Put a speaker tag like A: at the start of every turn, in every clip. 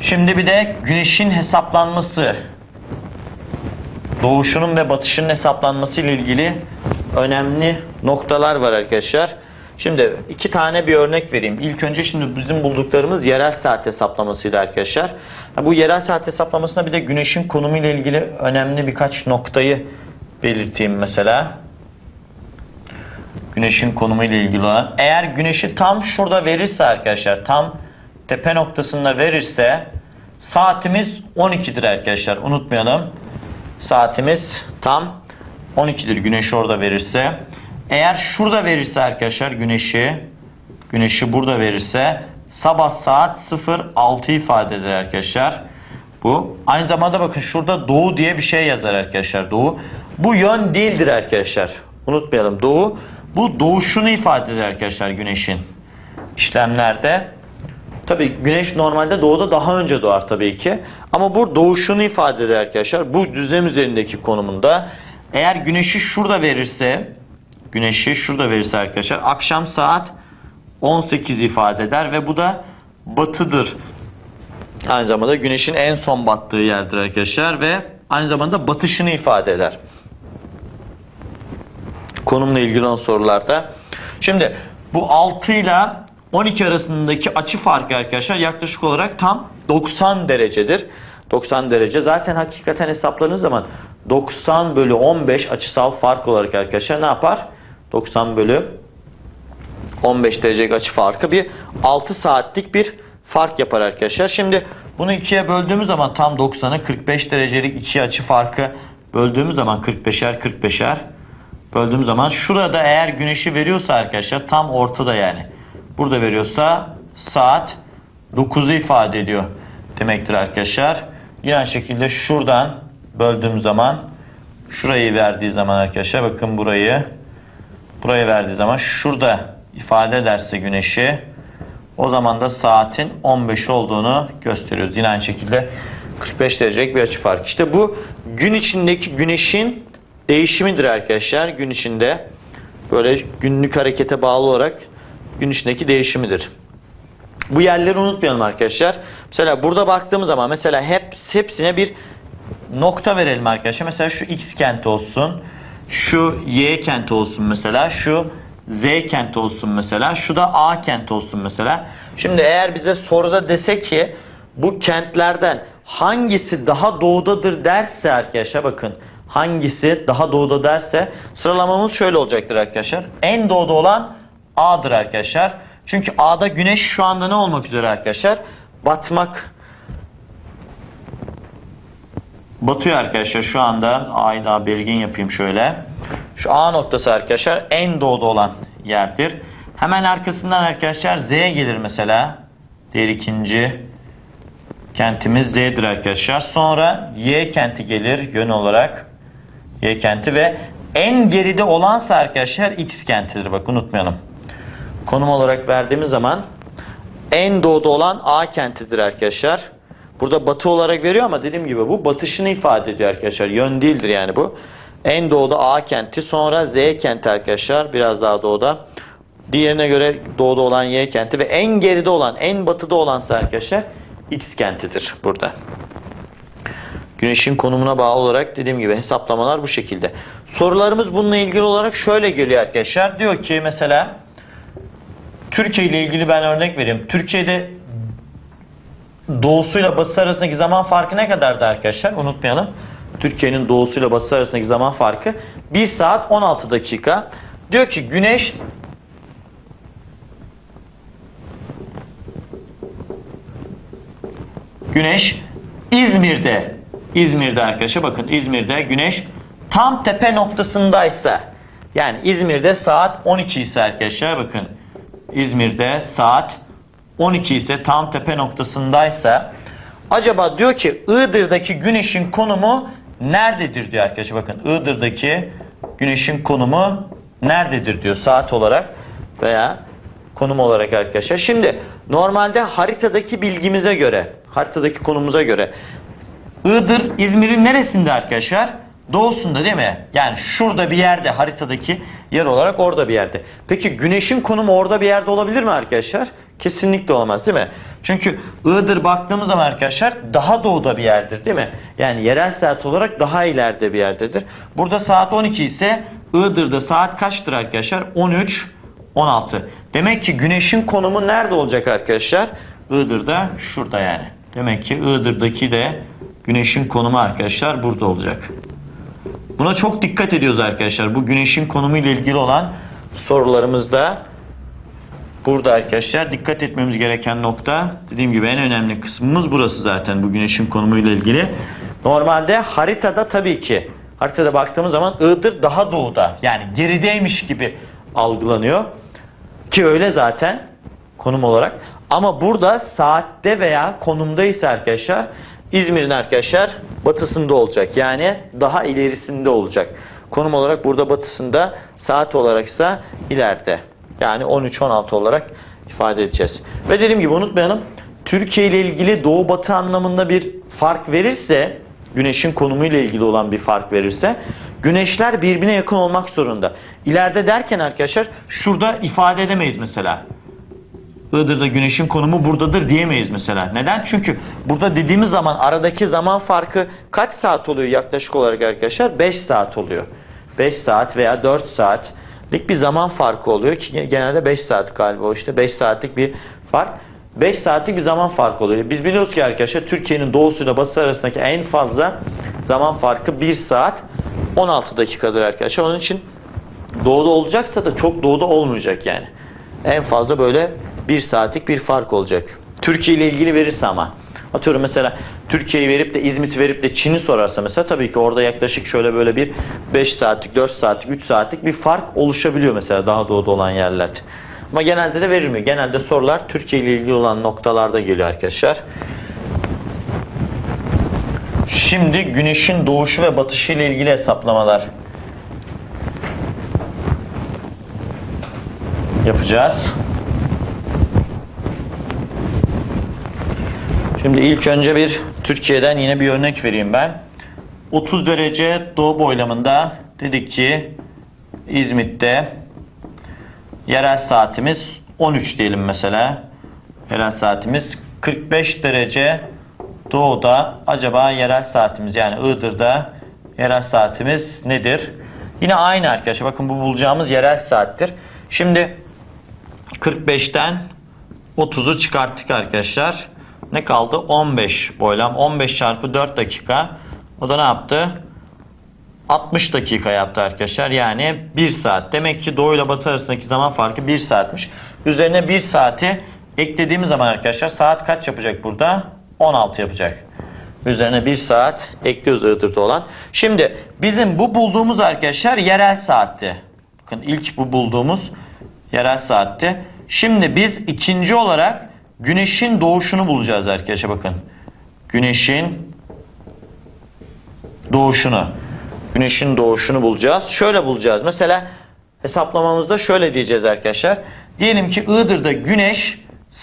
A: Şimdi bir de güneşin hesaplanması, doğuşunun ve batışının hesaplanması ile ilgili önemli noktalar var arkadaşlar. Şimdi iki tane bir örnek vereyim. İlk önce şimdi bizim bulduklarımız yerel saat hesaplamasıydı arkadaşlar. Bu yerel saat hesaplamasında bir de güneşin konumu ile ilgili önemli birkaç noktayı belirteyim mesela. Güneşin konumu ile ilgili olan. Eğer güneşi tam şurada verirse arkadaşlar, tam tepe noktasında verirse saatimiz 12'dir arkadaşlar. Unutmayalım. Saatimiz tam 12'dir güneş orada verirse. Eğer şurada verirse arkadaşlar güneşi burada verirse sabah saat 06 ifade eder arkadaşlar. Bu aynı zamanda bakın şurada doğu diye bir şey yazar arkadaşlar. Doğu. Bu yön değildir arkadaşlar. Unutmayalım, doğu. Bu doğuşunu ifade eder arkadaşlar güneşin işlemlerde. Tabii güneş normalde doğuda daha önce doğar tabii ki. Ama bu doğuşunu ifade eder arkadaşlar. Bu düzlem üzerindeki konumunda. Eğer güneşi şurada verirse arkadaşlar akşam saat 18 ifade eder ve bu da batıdır. Aynı zamanda güneşin en son battığı yerdir arkadaşlar ve aynı zamanda batışını ifade eder. Konumla ilgili olan sorularda. Şimdi bu 6 ile 12 arasındaki açı farkı arkadaşlar yaklaşık olarak tam 90 derecedir. 90 derece zaten hakikaten hesapladığınız zaman 90 bölü 15 açısal fark olarak arkadaşlar ne yapar? 90 bölü 15 derecelik açı farkı bir 6 saatlik bir fark yapar arkadaşlar. Şimdi bunu ikiye böldüğümüz zaman tam 90'ı 45 derecelik iki açı farkı böldüğümüz zaman 45'er böldüğüm zaman şurada eğer güneşi veriyorsa arkadaşlar tam ortada yani. Burada veriyorsa saat 9'u ifade ediyor demektir arkadaşlar. Yine aynı şekilde şuradan böldüğüm zaman şurayı verdiği zaman arkadaşlar bakın burayı verdiği zaman şurada ifade ederse güneşi o zaman da saatin 15 olduğunu gösteriyoruz. Yine aynı şekilde 45 derecelik bir açı farkı. İşte bu gün içindeki güneşin değişimidir arkadaşlar. Gün içinde böyle günlük harekete bağlı olarak gün içindeki değişimidir. Bu yerleri unutmayalım arkadaşlar. Mesela burada baktığımız zaman mesela hepsine bir nokta verelim arkadaşlar. Mesela şu X kenti olsun. Şu Y kenti olsun mesela. Şu Z kenti olsun mesela. Şu da A kenti olsun mesela. Şimdi eğer bize soruda dese ki bu kentlerden hangisi daha doğudadır derse arkadaşlar bakın. Hangisi daha doğuda derse sıralamamız şöyle olacaktır arkadaşlar. En doğuda olan A'dır arkadaşlar. Çünkü A'da güneş şu anda ne olmak üzere arkadaşlar? Batıyor arkadaşlar şu anda. A'yı daha belirgin yapayım şöyle. Şu A noktası arkadaşlar en doğuda olan yerdir. Hemen arkasından arkadaşlar Z gelir mesela. Diğer ikinci kentimiz Z'dir arkadaşlar. Sonra Y kenti gelir yön olarak. Y kenti ve en geride olansa arkadaşlar X kentidir. Bak unutmayalım. Konum olarak verdiğimiz zaman en doğuda olan A kentidir arkadaşlar. Burada batı olarak veriyor ama dediğim gibi bu batışını ifade ediyor arkadaşlar. Yön değildir yani bu. En doğuda A kenti, sonra Z kenti arkadaşlar. Biraz daha doğuda. Diğerine göre doğuda olan Y kenti ve en geride olan, en batıda olansa arkadaşlar X kentidir burada. Güneşin konumuna bağlı olarak dediğim gibi hesaplamalar bu şekilde. Sorularımız bununla ilgili olarak şöyle geliyor arkadaşlar. Diyor ki mesela Türkiye ile ilgili ben örnek vereyim. Türkiye'de doğusuyla batısı arasındaki zaman farkı ne kadardı arkadaşlar? Unutmayalım. Türkiye'nin doğusuyla batısı arasındaki zaman farkı 1 saat 16 dakika. Diyor ki Güneş İzmir'de arkadaşlar bakın İzmir'de güneş tam tepe noktasındaysa yani İzmir'de saat 12 ise arkadaşlar bakın İzmir'de saat 12 ise tam tepe noktasındaysa acaba diyor ki Iğdır'daki güneşin konumu nerededir diyor arkadaşlar bakın Iğdır'daki güneşin konumu nerededir diyor saat olarak veya konum olarak arkadaşlar. Şimdi normalde haritadaki bilgimize göre haritadaki konumumuza göre Iğdır İzmir'in neresinde arkadaşlar? doğusunda değil mi? Yani şurada bir yerde, haritadaki yer olarak orada bir yerde. Peki güneşin konumu orada bir yerde olabilir mi arkadaşlar? Kesinlikle olamaz değil mi? Çünkü Iğdır baktığımız zaman arkadaşlar daha doğuda bir yerdir değil mi? Yani yerel saat olarak daha ileride bir yerdedir. Burada saat 12 ise Iğdır'da saat kaçtır arkadaşlar? 13, 16. Demek ki güneşin konumu nerede olacak arkadaşlar? Iğdır'da şurada yani. Demek ki Iğdır'daki de güneşin konumu arkadaşlar burada olacak. Buna çok dikkat ediyoruz arkadaşlar. Bu güneşin konumu ile ilgili olan sorularımızda burada arkadaşlar dikkat etmemiz gereken nokta, dediğim gibi en önemli kısmımız burası zaten, bu güneşin konumu ile ilgili. Normalde haritada tabii ki haritada baktığımız zaman Iğdır daha doğuda, yani gerideymiş gibi algılanıyor ki öyle zaten konum olarak. Ama burada saatte veya konumdaysa arkadaşlar İzmir'in arkadaşlar batısında olacak. Yani daha ilerisinde olacak. Konum olarak burada batısında, saat olaraksa ileride. Yani 13-16 olarak ifade edeceğiz. Ve dediğim gibi unutmayalım, Türkiye ile ilgili doğu batı anlamında bir fark verirse, güneşin konumu ile ilgili olan bir fark verirse, güneşler birbirine yakın olmak zorunda. İleride derken arkadaşlar şurada ifade edemeyiz mesela. Iğdır'da güneşin konumu buradadır diyemeyiz mesela. Neden? Çünkü burada dediğimiz zaman aradaki zaman farkı kaç saat oluyor yaklaşık olarak arkadaşlar? 5 saat oluyor. 5 saat veya 4 saatlik bir zaman farkı oluyor ki genelde 5 saat galiba, işte 5 saatlik bir fark. 5 saatlik bir zaman farkı oluyor. Biz biliyoruz ki arkadaşlar Türkiye'nin doğusuyla batısı arasındaki en fazla zaman farkı 1 saat 16 dakikadır arkadaşlar. Onun için doğuda olacaksa da çok doğuda olmayacak yani. En fazla böyle 1 saatlik bir fark olacak. Türkiye ile ilgili verirse ama. Atıyorum mesela Türkiye'yi verip de İzmit'i verip de Çin'i sorarsa mesela tabii ki orada yaklaşık şöyle böyle bir 5 saatlik, 4 saatlik, 3 saatlik bir fark oluşabiliyor mesela daha doğuda olan yerlerde. Ama genelde de verilmiyor. Genelde sorular Türkiye ile ilgili olan noktalarda geliyor arkadaşlar. Şimdi güneşin doğuşu ve batışı ile ilgili hesaplamalar yapacağız. Şimdi ilk önce bir Türkiye'den yine bir örnek vereyim ben. 30 derece doğu boylamında dedik ki İzmit'te yerel saatimiz 13 diyelim mesela. Yerel saatimiz 45 derece doğuda acaba yerel saatimiz, yani Iğdır'da yerel saatimiz nedir? Yine aynı arkadaşlar. Bakın bu bulacağımız yerel saattir. Şimdi 45'ten 30'u çıkarttık arkadaşlar. Ne kaldı? 15 boylam. 15 çarpı 4 dakika. O da ne yaptı? 60 dakika yaptı arkadaşlar. Yani 1 saat. Demek ki doğu ile batı arasındaki zaman farkı 1 saatmiş. Üzerine 1 saati eklediğimiz zaman arkadaşlar saat kaç yapacak burada? 16 yapacak. Üzerine 1 saat ekliyoruz Iğdır'da olan. Şimdi bizim bu bulduğumuz arkadaşlar yerel saatti. Bakın ilk bu bulduğumuz yerel saatti. Şimdi biz ikinci olarak güneşin doğuşunu bulacağız arkadaşlar, bakın. Güneşin doğuşunu. Güneşin doğuşunu bulacağız. Şöyle bulacağız. Mesela hesaplamamızda şöyle diyeceğiz arkadaşlar. Diyelim ki Iğdır'da güneş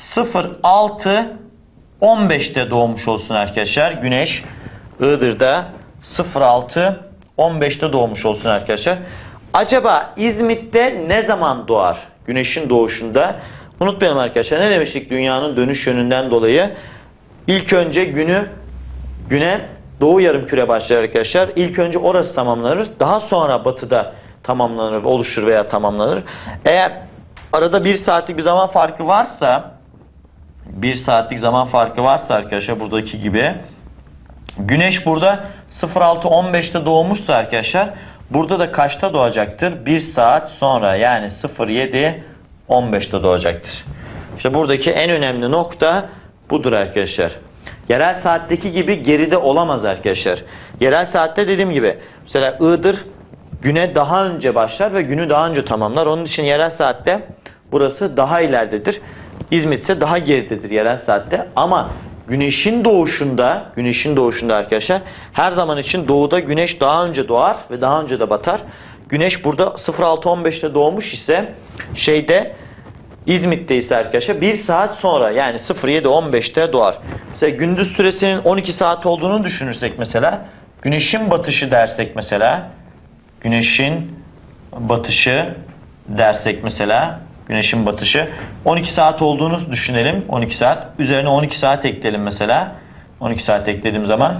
A: 06.15'te doğmuş olsun arkadaşlar. Güneş Iğdır'da 06.15'te doğmuş olsun arkadaşlar. Acaba İzmit'te ne zaman doğar? Güneşin doğuşunda. Unutmayalım arkadaşlar, ne demiştik dünyanın dönüş yönünden dolayı? İlk önce güne doğu yarımküre başlar arkadaşlar. İlk önce orası tamamlanır. Daha sonra batıda tamamlanır, oluşur veya tamamlanır. Eğer arada 1 saatlik bir zaman farkı varsa, 1 saatlik zaman farkı varsa arkadaşlar buradaki gibi, güneş burada 06.15'te doğmuşsa arkadaşlar burada da kaçta doğacaktır? 1 saat sonra, yani 07.15'te doğacaktır. İşte buradaki en önemli nokta budur arkadaşlar. Yerel saatteki gibi geride olamaz arkadaşlar. Yerel saatte dediğim gibi mesela Iğdır güne daha önce başlar ve günü daha önce tamamlar. Onun için yerel saatte burası daha ileridedir. İzmit ise daha geridedir yerel saatte. Ama güneşin doğuşunda arkadaşlar her zaman için doğuda güneş daha önce doğar ve daha önce de batar. Güneş burada 06.15'te doğmuş ise İzmit'te ise arkadaşlar 1 saat sonra, yani 07.15'te doğar. Mesela gündüz süresinin 12 saat olduğunu düşünürsek mesela Güneşin batışı dersek mesela. Güneşin batışı dersek mesela. Güneşin batışı. 12 saat olduğunu düşünelim. 12 saat. Üzerine 12 saat ekleyelim mesela. 12 saat eklediğim zaman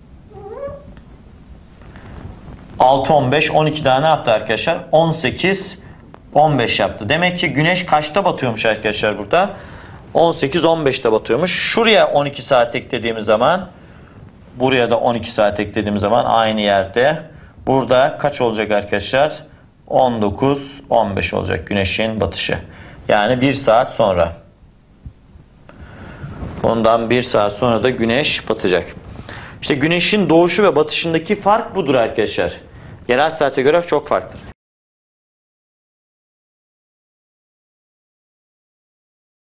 A: 6, 15, 12 daha ne yaptı arkadaşlar? 18, 15 yaptı. Demek ki güneş kaçta batıyormuş arkadaşlar burada? 18, 15'te batıyormuş. Şuraya 12 saat eklediğimiz zaman, buraya da 12 saat eklediğimiz zaman aynı yerde. Burada kaç olacak arkadaşlar? 19, 15 olacak güneşin batışı. Yani 1 saat sonra. Ondan 1 saat sonra da güneş batacak. İşte güneşin doğuşu ve batışındaki fark budur arkadaşlar. Yerel saate göre çok farklıdır.